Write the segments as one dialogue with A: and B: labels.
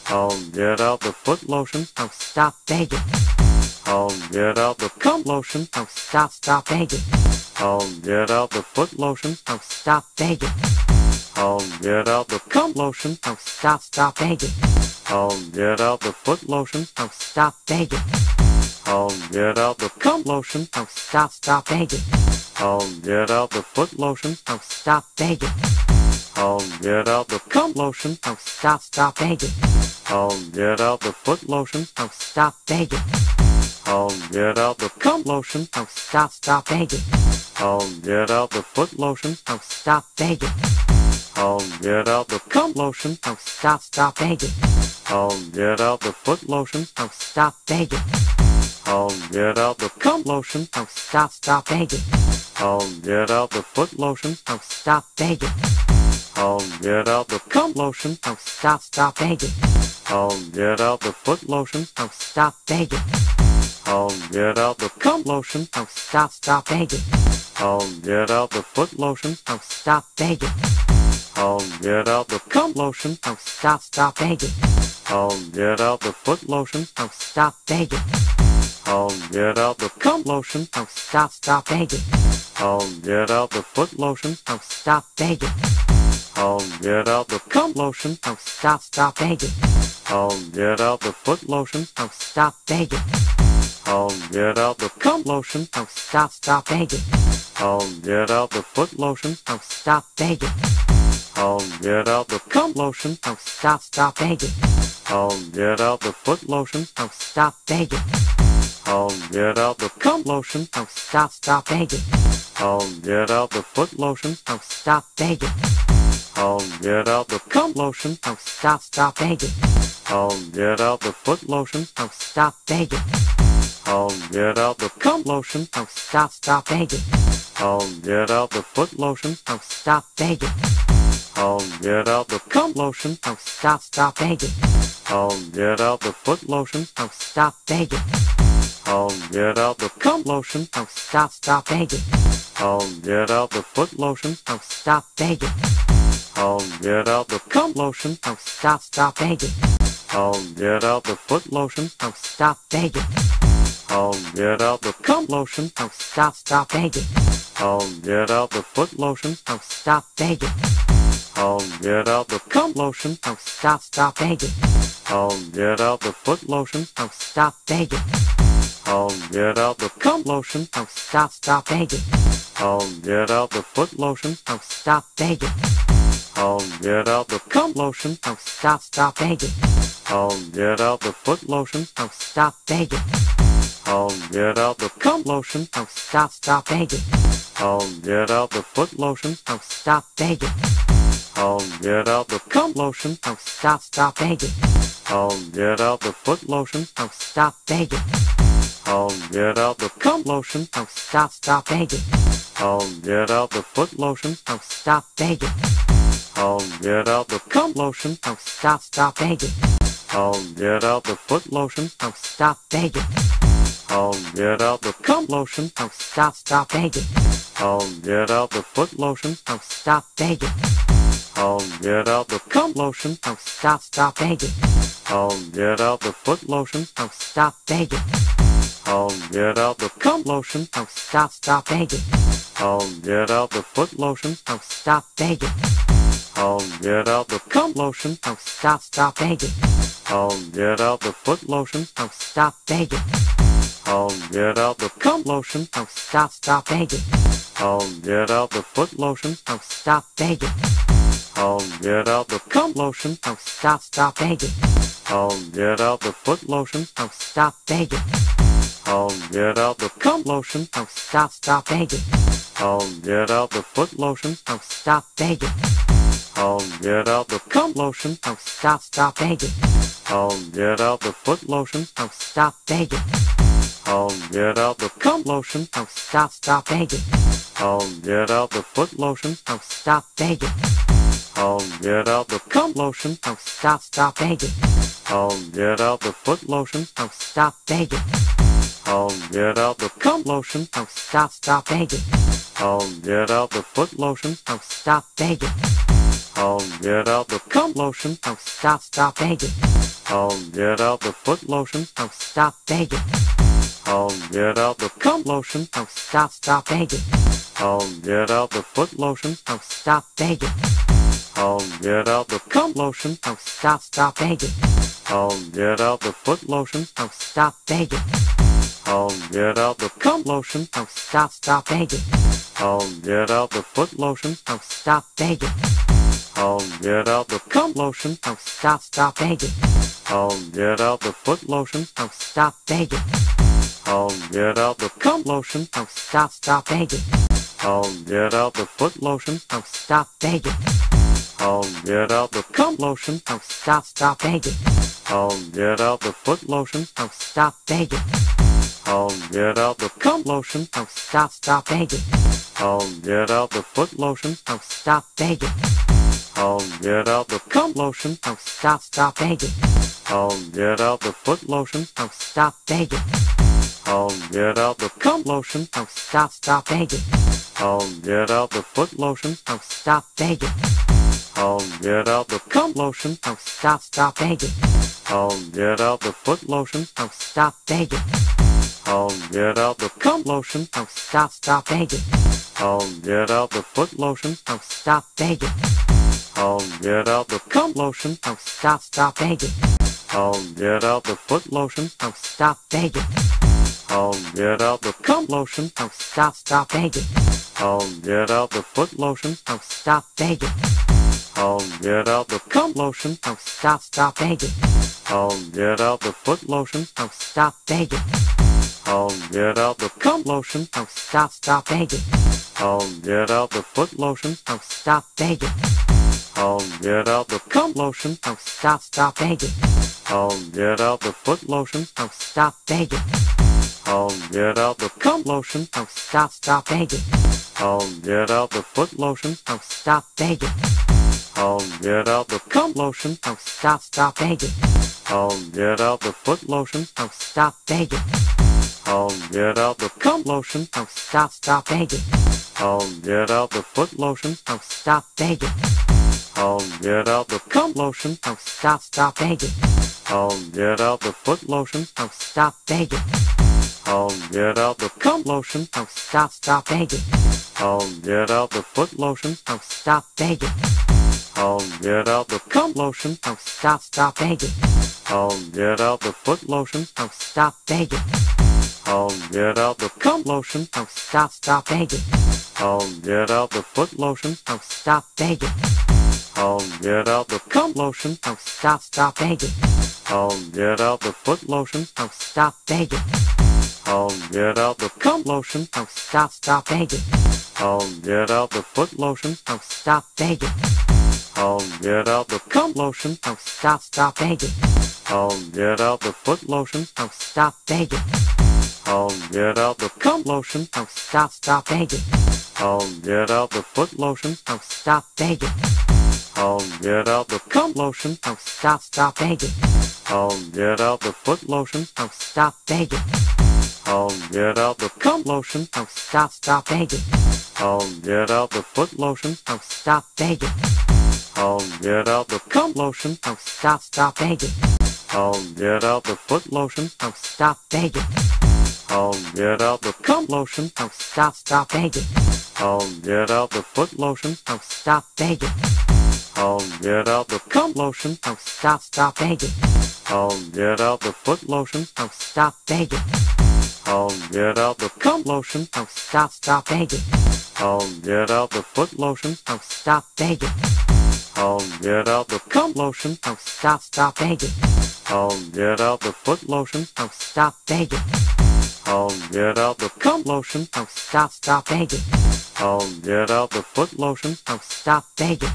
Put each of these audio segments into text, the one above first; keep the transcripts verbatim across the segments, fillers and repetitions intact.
A: Oh, get out the foot lotion.
B: Oh, stop begging.
A: Oh, get out the cum lotion.
B: Oh, stop, stop begging.
A: Oh, get out the foot lotion.
B: Oh, stop begging.
A: Oh, get out the cum lotion.
B: Oh, stop, stop begging.
A: Oh, get out the foot lotion.
B: Oh, stop begging.
A: Oh, get out the cum lotion.
B: Oh, stop, stop begging.
A: Oh, get out the foot lotion.
B: Oh, stop begging.
A: Oh, get out the cum lotion.
B: Oh, stop, stop begging.
A: Oh, get out the foot lotion.
B: Oh, stop begging.
A: Oh, get out the cum lotion.
B: Oh, stop, stop begging.
A: Oh, get out the foot lotion.
B: Oh, stop begging.
A: Oh, get out the cum lotion.
B: Oh, stop, stop begging.
A: Oh, get out the foot lotion.
B: Oh, stop begging.
A: Oh, get out the cum lotion.
B: Oh, stop, stop begging.
A: Oh, get out the foot lotion.
B: Oh, stop begging.
A: Oh, get out the cum lotion.
B: Oh, stop, stop begging.
A: Oh, get out the foot lotion.
B: Oh, stop begging.
A: Oh, get out the cum lotion.
B: Oh, stop, stop begging.
A: Oh, get out the foot lotion.
B: Oh, stop begging.
A: Oh, get out the cum lotion.
B: Oh, stop, stop begging.
A: Oh, get out the foot lotion.
B: Oh, stop begging.
A: Oh, get out the cum lotion.
B: Oh, stop, stop begging.
A: Oh, get out the foot lotion.
B: Oh, stop begging.
A: Oh, get out the cum lotion.
B: Oh, stop, stop begging.
A: Oh, get out the foot lotion.
B: Oh, stop begging.
A: Oh, get out the cum lotion.
B: Oh, stop, stop begging.
A: Oh, get out the foot lotion.
B: Oh, stop begging.
A: Oh, get out the cum lotion.
B: Oh, stop, stop begging.
A: Oh, get out the foot lotion.
B: Oh, stop begging.
A: Oh, get out the cum lotion.
B: Oh, stop, stop begging.
A: Oh, get out the foot lotion.
B: Oh, stop begging.
A: Oh, get out the cum lotion.
B: Oh, stop, stop begging.
A: Oh, get out the foot lotion.
B: Oh, stop begging.
A: Oh, get out the cum lotion.
B: Oh, stop, stop begging.
A: Oh, get out the foot lotion.
B: Oh, stop begging.
A: Oh, get out the cum lotion.
B: Oh, stop, stop begging.
A: Oh, get out the foot lotion.
B: Oh, stop begging.
A: Oh, get out the cum lotion.
B: Oh, stop, stop begging.
A: Oh, get out the foot lotion.
B: Oh, stop begging.
A: Oh, get out the cum lotion.
B: Oh, stop, stop begging.
A: Oh, get out the foot lotion.
B: Oh, stop begging.
A: Oh, get out the cum lotion.
B: Oh, stop, stop begging.
A: Oh, get out the foot lotion.
B: Oh, stop begging.
A: Oh, get out the cum lotion.
B: Oh, stop, stop begging.
A: Oh, get out the foot lotion.
B: Oh, stop begging.
A: Oh, get out the cum lotion.
B: Oh, stop, stop begging.
A: Oh, get out the foot lotion.
B: Oh, stop begging.
A: Oh, get out the cum lotion.
B: Oh, stop, stop begging.
A: Oh, get out the foot lotion.
B: Oh, stop begging.
A: Oh, get out the cum lotion.
B: Oh, stop, stop begging.
A: Oh, get out the foot lotion.
B: Oh, stop begging.
A: Oh, get out the cum lotion.
B: Oh, stop, stop begging.
A: Oh, get out the foot lotion.
B: Oh, stop begging.
A: Oh, get out the cum lotion.
B: Oh, stop, stop begging.
A: Oh, get out the foot lotion.
B: Oh, stop begging.
A: Oh, get out the cum lotion.
B: Oh, stop, stop begging.
A: Oh, get out the foot lotion.
B: Oh, stop begging.
A: Oh, get out the cum lotion.
B: Oh, stop, stop begging.
A: Oh, get out the foot lotion.
B: Oh, stop begging.
A: Oh, get out the cum lotion.
B: Oh, stop, stop begging.
A: Oh, get out the foot lotion.
B: Oh, stop begging.
A: Oh, get out the cum lotion.
B: Oh, stop, stop begging.
A: Oh, get out the foot lotion.
B: Oh, stop begging.
A: Oh, get out the cum lotion.
B: Oh, stop, stop begging.
A: Oh, get out the foot lotion.
B: Oh, stop begging.
A: Oh, get out the cum lotion.
B: Oh, stop, stop begging.
A: Oh, get out the foot lotion.
B: Oh, stop begging.
A: Oh, get out the cum lotion.
B: Oh, stop, stop begging.
A: Oh, get out the foot lotion.
B: Oh, stop begging.
A: Oh, get out the cum lotion.
B: Oh, stop, stop begging.
A: Oh, get out the foot lotion.
B: Oh, stop begging.
A: Oh, get out the cum lotion.
B: Oh, stop, stop begging.
A: Oh, get out the foot lotion.
B: Oh, stop begging.
A: Oh, get out the cum lotion.
B: Oh, stop, stop begging.
A: Oh, get out the foot lotion.
B: Oh, stop begging.
A: Oh, get out the cum lotion.
B: Oh, stop, stop begging.
A: Oh, get out the foot lotion.
B: Oh, stop begging.
A: Oh, get out the cum lotion.
B: Oh, stop, stop begging.
A: Oh, get out the foot lotion.
B: Oh, stop begging.
A: Oh, get out the cum lotion.
B: Oh, stop, stop begging.
A: Oh, get out the foot lotion.
B: Oh, stop begging.
A: Oh, get out the cum lotion.
B: Oh, stop, stop begging.
A: Oh, get out the foot lotion.
B: Oh, stop begging.
A: Oh, get out the cum lotion.
B: Oh, stop, stop begging.
A: Oh, get out the foot lotion.
B: Oh, stop begging.
A: Oh, get out the cum lotion.
B: Oh, stop, stop begging.
A: Oh, get out the foot lotion.
B: Oh, stop begging.
A: Oh, get out the cum lotion.
B: Oh, stop, stop begging.
A: Oh, get out the foot lotion.
B: Oh, stop begging.
A: Oh, get out the cum lotion.
B: Oh, stop, stop begging.
A: Oh, get out the foot lotion.
B: Oh, stop begging.
A: Oh, get out the cum lotion.
B: Oh, stop, stop begging.
A: Oh, get out the foot lotion.
B: Oh, stop begging.
A: Oh, get out the cum lotion.
B: Oh, stop, stop begging.
A: Oh, get out the foot lotion.
B: Oh, stop begging.
A: Oh, get out the cum lotion.
B: Oh, stop, stop begging.
A: Oh, get out the foot lotion.
B: Oh, stop begging.
A: Oh, get out the cum lotion.
B: Oh, stop, stop begging.
A: Oh, get out the foot lotion.
B: Oh, stop begging.
A: Oh, get out the cum lotion.
B: Oh, stop, stop begging.
A: Oh, get out the foot lotion.
B: Oh, stop begging.
A: Oh, get out the cum lotion.
B: Oh, stop, stop begging.
A: Oh, get out the foot lotion.
B: Oh, stop begging.
A: Oh, get out the cum lotion.
B: Oh, stop, stop begging.
A: Oh, get out the foot lotion.
B: Oh, stop begging.
A: Oh, get out the cum lotion.
B: Oh, stop, stop begging.
A: Oh, get out the foot lotion.
B: Oh, stop begging.
A: Oh, get out the cum lotion.
B: Oh, stop, stop begging.
A: Oh, get out the foot lotion.
B: Oh, stop begging.
A: Oh, get out the cum lotion.
B: Oh, stop, stop begging.
A: Oh, get out the foot lotion.
B: Oh, stop begging.
A: Oh, get out the cum lotion.
B: Oh, stop, stop begging.
A: Oh, get out the foot lotion.
B: Oh, stop begging.
A: Oh, get out the cum lotion.
B: Oh, stop, stop begging.
A: Oh, get out the foot lotion.
B: Oh, stop begging.
A: Oh, get out the cum lotion.
B: Oh, stop, stop begging.
A: Oh, get out the foot lotion.
B: Oh, stop begging.
A: Oh, get out the cum lotion.
B: Oh, stop, stop begging.
A: Oh, get out the foot lotion.
B: Oh, stop begging.
A: Oh, get out the cum lotion.
B: Oh, stop, stop begging.
A: Oh, get out the foot lotion.
B: Oh, stop begging.
A: Oh, get out the cum lotion.
B: Oh, stop, stop begging.
A: Oh, get out the foot lotion.
B: Oh, stop begging.
A: Oh, get out the cum lotion.
B: Oh, stop, stop begging.
A: Oh, get out the foot lotion.
B: Oh, stop begging.
A: Oh, get out the cum lotion.
B: Oh, stop, stop begging.
A: Oh, get out the foot lotion.
B: Oh, stop begging.
A: Oh, get out the cum lotion.
B: Oh, stop, stop begging.
A: Oh, get out the foot lotion.
B: Oh, stop begging.
A: Oh, get out the cum lotion.
B: Oh, stop, stop begging.
A: Oh, get out the foot lotion.
B: Oh, stop begging.
A: Oh, get out the cum lotion.
B: Oh, stop, stop begging.
A: Oh, get out the foot lotion.
B: Oh, stop begging.
A: Oh, get out the cum lotion.
B: Oh, stop, stop begging.
A: Oh, get out the foot lotion.
B: Oh, stop begging.
A: Oh, get out the cum lotion.
B: Oh, stop, stop begging.
A: Oh, get out the foot lotion.
B: Oh, stop begging.
A: Oh, get out the cum lotion.
B: Oh, stop, stop begging.
A: Oh, get out the foot lotion.
B: Oh, stop begging.
A: Oh, get out the cum lotion.
B: Oh, stop, stop begging.
A: Oh, get out the foot lotion.
B: Oh, stop begging.
A: Oh, get out the cum lotion.
B: Oh, stop, stop begging.
A: Oh, get out the foot lotion.
B: Oh, stop begging.
A: Oh, get out the cum lotion.
B: Oh, stop, stop begging.
A: Oh, get out the foot lotion.
B: Oh, stop begging.
A: Oh, get out the cum lotion.
B: Oh, stop, stop begging.
A: Oh, get out the foot lotion.
B: Oh, stop begging.
A: Oh, get out the cum lotion.
B: Oh, stop, stop begging.
A: Oh, get out the foot lotion.
B: Oh, stop begging.
A: Oh, get out the cum lotion.
B: Oh, stop, stop begging.
A: Oh, get out the foot lotion.
B: Oh, stop begging.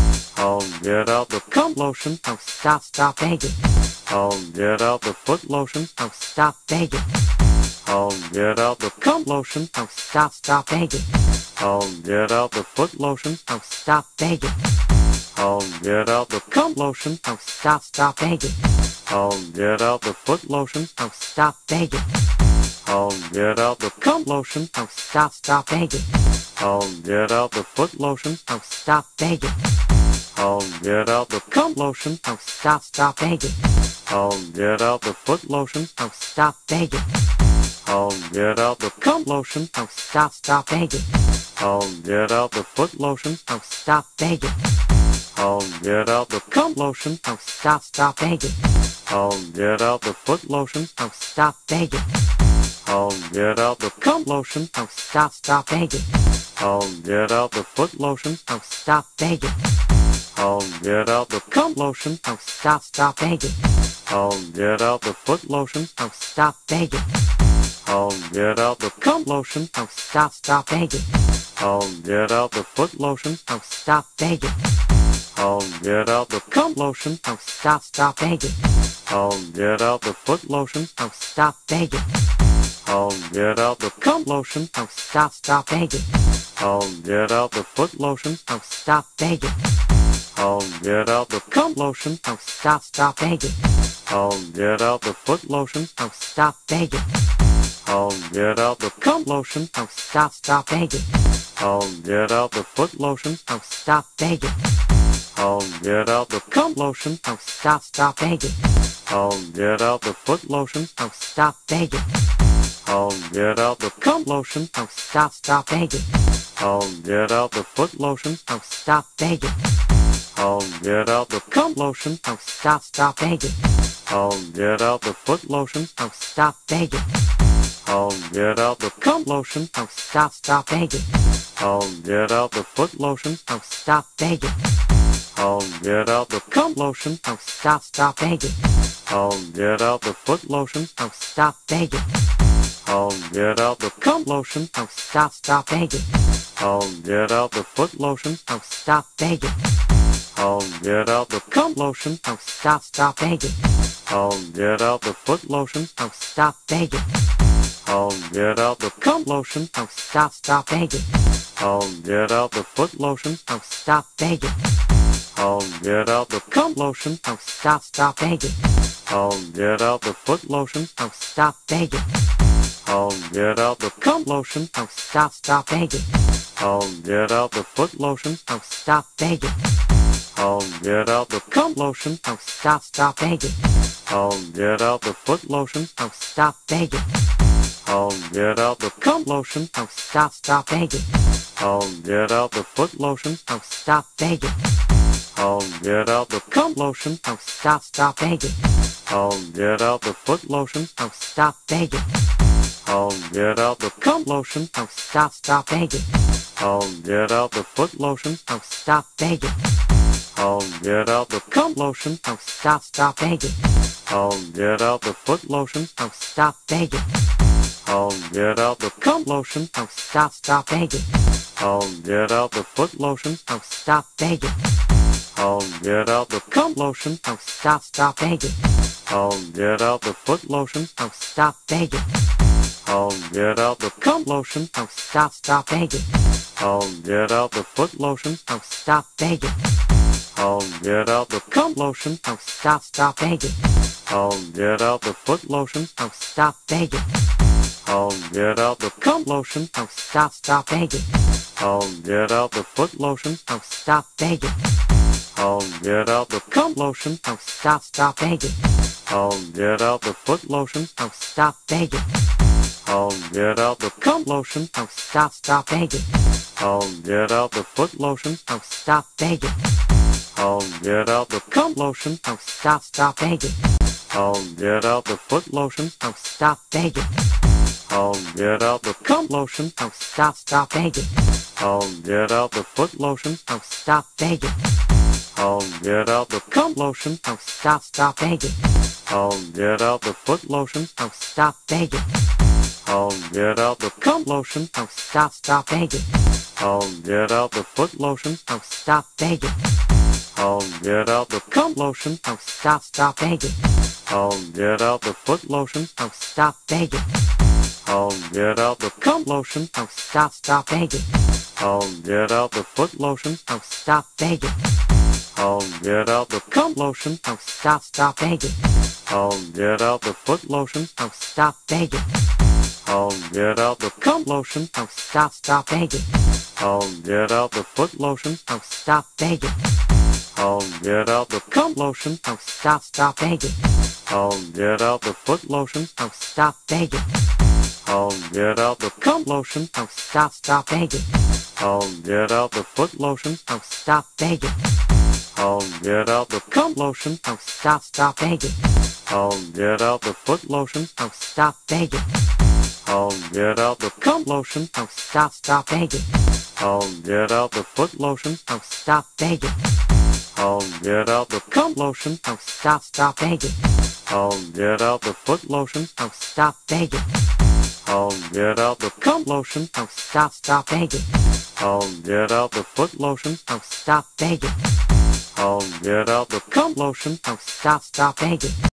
A: Oh, get out the cum lotion.
B: Oh, stop, stop begging.
A: Oh, get out the foot lotion.
B: Oh, stop begging.
A: Oh, get out the cum lotion.
B: Oh, stop, stop begging.
A: Oh, get out the foot lotion.
B: Oh, stop begging.
A: Oh, get out the cum lotion.
B: Oh, stop, stop begging.
A: Oh, get out the foot lotion.
B: Oh, stop begging.
A: Oh, get out the cum lotion.
B: Oh, stop, stop begging.
A: Oh, get out the foot lotion.
B: Oh, stop begging.
A: Oh, get out the cum lotion.
B: Oh, stop, stop begging.
A: Oh, get out the foot lotion.
B: Oh, stop begging.
A: Oh, get out the cum lotion.
B: Oh, stop, stop begging.
A: Oh, get out the foot lotion.
B: Oh, stop begging.
A: Oh, get out the cum lotion.
B: Oh, stop, stop begging.
A: Oh, get out the foot lotion.
B: Oh, stop begging.
A: Oh, get out the cum lotion.
B: Oh, stop, stop begging.
A: Oh, get out the foot lotion.
B: Oh, stop begging.
A: Oh, get out the cum lotion.
B: Oh, stop, stop begging.
A: Oh, get out the foot lotion.
B: Oh, stop begging.
A: Oh, get out the cum lotion.
B: Oh, stop, stop begging.
A: Oh, get out the foot lotion.
B: Oh, stop begging.
A: Oh, get out the cum lotion.
B: Oh, stop, stop begging.
A: Oh, get out the foot lotion.
B: Oh, stop begging.
A: Oh, get out the cum lotion.
B: Oh, stop, stop begging.
A: Oh, get out the foot lotion.
B: Oh, stop begging.
A: Oh, get out the cum lotion.
B: Oh, stop, stop begging.
A: Oh, get out the foot lotion.
B: Oh, stop begging.
A: Oh, get out the cum lotion.
B: Oh, stop, stop begging.
A: Oh, get out the foot lotion.
B: Oh, stop begging.
A: Oh, get out the cum lotion.
B: Oh, stop, stop begging.
A: Oh, get out the foot lotion.
B: Oh, stop begging.
A: Oh, get out the cum lotion.
B: Oh, stop, stop begging.
A: Oh, get out the foot lotion.
B: Oh, stop begging.
A: Oh, get out the cum lotion.
B: Oh, stop, stop begging.
A: Oh, get out the foot lotion.
B: Oh, stop begging.
A: Oh, get out the cum lotion.
B: Oh, stop, stop begging.
A: Oh, get out the foot lotion.
B: Oh, stop begging.
A: Oh, get out the cum lotion.
B: Oh, stop, stop begging.
A: Oh, get out the foot lotion.
B: Oh, stop begging.
A: Oh, get out the cum lotion.
B: Oh, stop, stop begging.
A: Oh, get out the foot lotion.
B: Oh, stop begging.
A: Oh, get out the cum lotion.
B: Oh, stop, stop begging.
A: Oh, get out the foot lotion.
B: Oh, stop begging.
A: Oh, get out the cum lotion.
B: Oh, stop, stop begging.
A: Oh, get out the foot lotion.
B: Oh, stop begging.
A: Oh, get out the cum lotion.
B: Oh, stop, stop begging.
A: Oh, get out the foot lotion.
B: Oh, stop begging.
A: Oh, get out the cum lotion.
B: Oh, stop, stop begging.
A: Oh, get out the foot lotion.
B: Oh, stop begging.
A: Oh, get out the cum lotion.
B: Oh, stop, stop begging.
A: Oh, get out the foot lotion.
B: Oh, stop begging.
A: Oh, get out the cum lotion.
B: Oh, stop, stop begging.
A: Oh, get out the foot lotion.
B: Oh, stop begging.
A: Oh, get out the cum lotion.
B: Oh, stop, stop begging.
A: Oh, get out the foot lotion.
B: Oh, stop begging.
A: Oh, get out the cum lotion.
B: Oh, stop, stop begging.
A: Oh, get out the foot lotion.
B: Oh, stop begging.
A: Oh, get out the cum lotion.
B: Oh, stop, stop begging.
A: Oh, get out the foot lotion.
B: Oh, stop begging.
A: Oh, get out the cum lotion.
B: Oh, stop, stop begging.
A: Oh, get out the foot lotion.
B: Oh, stop begging.
A: Oh, get out the cum lotion.
B: Oh, stop, stop begging.
A: Oh, get out the foot lotion.
B: Oh, stop begging.
A: Oh, get out the cum lotion.
B: Oh, stop, stop begging.
A: Oh, get out the foot lotion.
B: Oh, stop begging.
A: Oh, get out the cum lotion.
B: Oh, stop, stop begging.
A: Oh, get out the foot lotion.
B: Oh, stop begging.
A: Oh, get out the cum lotion.
B: Oh, stop, stop begging.
A: Oh, get out the foot lotion.
B: Oh, stop begging.
A: Oh, get out the cum lotion.
B: Oh, stop, stop begging.
A: Oh, get out the foot lotion.
B: Oh, stop begging.
A: Oh, get out the cum lotion.
B: Oh, stop, stop begging.
A: Oh, get out the foot lotion.
B: Oh, stop begging.
A: Oh, get out the cum lotion.
B: Oh, stop, stop begging.
A: Oh, get out the foot lotion.
B: Oh, stop begging.
A: Oh, get out the cum lotion.
B: Oh, stop, stop begging.
A: Oh, get out the foot lotion.
B: Oh, stop begging.
A: Oh, get out the cum lotion.
B: Oh, stop, stop begging.
A: Oh, get out the foot lotion.
B: Oh, stop begging.
A: Oh, get out the cum lotion.
B: Oh, stop, stop begging.
A: Oh, get out the foot lotion.
B: Oh, stop begging.
A: Oh, get out the cum lotion.
B: Oh, stop, stop begging.
A: Oh, get out the foot lotion.
B: Oh, stop begging.
A: Oh, get out the cum lotion.
B: Oh, stop, stop begging.
A: Oh, get out the foot lotion.
B: Oh, stop begging.
A: Oh, get out the cum lotion.
B: Oh, stop, stop begging.
A: Oh, get out the foot lotion.
B: Oh, stop begging.
A: Oh, get out the cum lotion.
B: Oh, stop, stop begging.
A: Oh, get out the foot lotion.
B: Oh, stop begging.
A: Oh, get out the cum lotion.
B: Oh, stop, stop begging.
A: I'll get out the foot lotion.
B: Oh, stop begging.
A: I'll get out the cum lotion.
B: Oh, stop, stop begging.
A: I'll get out the foot lotion.
B: Oh, stop begging.
A: I'll get out the cum lotion.
B: Oh, stop, stop begging.
A: I'll get out the foot lotion.
B: Oh, stop begging.
A: I'll get out the cum lotion.
B: Oh, stop, stop begging.
A: I'll get out the foot lotion.
B: Oh, stop begging.
A: I'll get out the cum lotion.
B: Oh, stop, stop begging.
A: I'll get out the foot lotion.
B: Oh, stop begging.
A: I'll get out the cum lotion.
B: Oh, stop, stop begging.
A: I'll get out the foot lotion.
B: Oh, stop begging.
A: I'll get out the cum lotion.
B: Oh, stop, stop begging.